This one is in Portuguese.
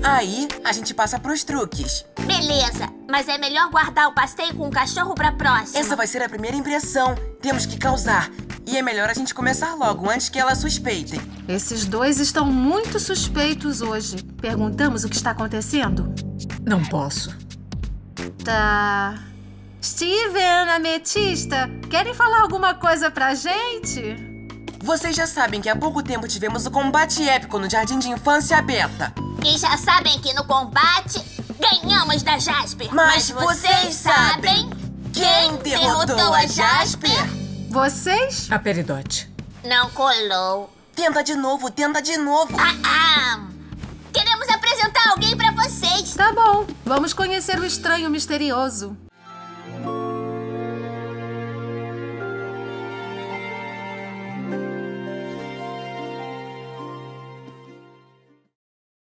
Aí, a gente passa pros truques. Beleza, mas é melhor guardar o passeio com o cachorro pra próxima. Essa vai ser a primeira impressão. Temos que causar. E é melhor a gente começar logo, antes que elas suspeitem. Esses dois estão muito suspeitos hoje. Perguntamos o que está acontecendo? Não posso. Tá. Steven, Ametista, querem falar alguma coisa pra gente? Vocês já sabem que há pouco tempo tivemos o combate épico no Jardim de Infância Beta. E já sabem que no combate ganhamos da Jasper. Mas vocês sabem quem derrotou a Jasper? Vocês? A Peridote. Não colou. Tenta de novo, tenta de novo. Queremos apresentar alguém pra vocês. Tá bom, vamos conhecer o estranho misterioso.